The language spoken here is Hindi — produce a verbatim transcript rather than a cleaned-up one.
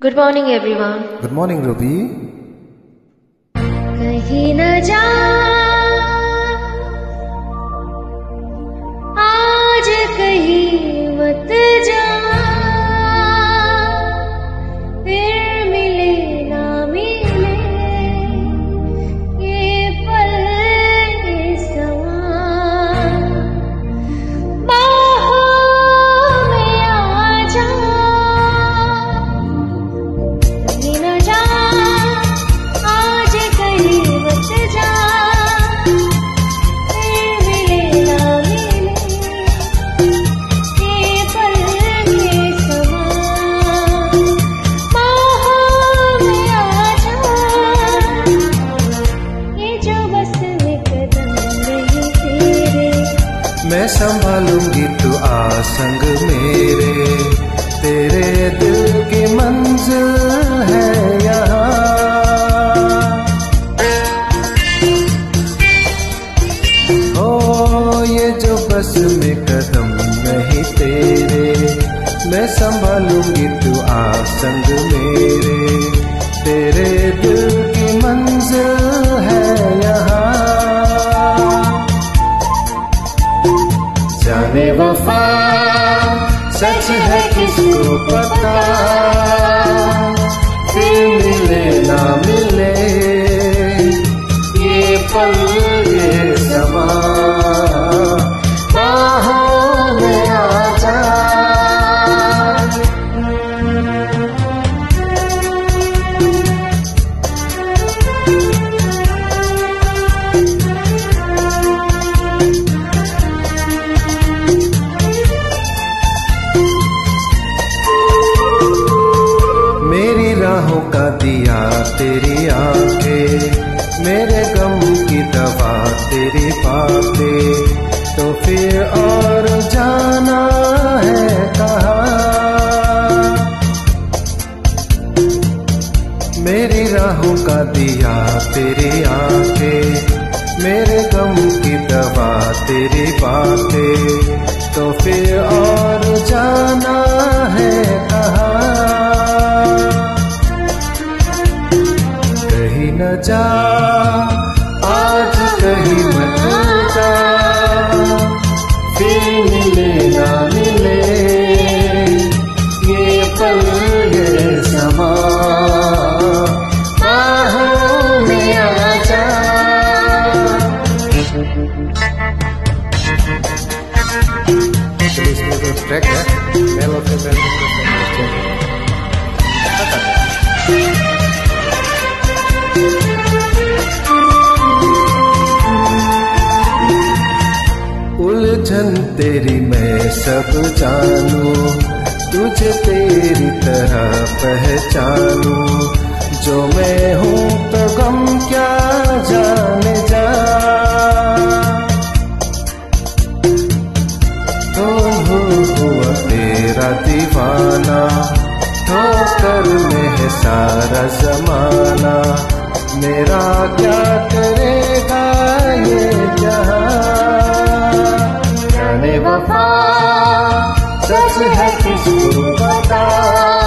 Good morning, everyone. Good morning, Ruby. कहीं न जा आज कहीं मत जा, फिर मिले ना मिले ये पल ये समा, बाहों में आ जा। कहीं न जा आज कहीं मत जा, फिर मिले ना मिले ये पल ये समा, बाहों में आ जा। ये जो बस में कदम नहीं तेरे, मैं संभालूंगी तू आ संग मेरे, तेरे दिल की मंजिल है यहाँ। ओ ये जो बस में कदम नहीं तेरे, मैं संभालूंगी तू आ संग मेरे, तेरे दिल की मंजिल है यहाँ। जाने वफा सच है किसको पता, फिर मिले ना मिले ये पल ये समा, बाहों में आ जा। मेरी राहों का दिया तेरी आंखें, मेरे गम की दवा तेरी बातें, तो फिर और जाना है कहाँ। मेरी राहों का दिया तेरी आंखें, मेरे गम की दवा तेरी बातें, तो फिर और जाना है कहाँ। कहीं न जा आज कहीं मत जा, फिर मिले ना मिले ये पल ये समा, बाहों में आ जा। इसमें जो ट्रैक है मेलो से उलझन तेरी मैं सब जानूं, तुझे तेरी तरह पहचानूं, जो मैं हूँ तो गम क्या जाने जा। तो हुआ तेरा दीवाना, ठोकर में है सारा जमाना, मेरा क्या करेगा ये जहां। जाने वफा सच है किसको पता,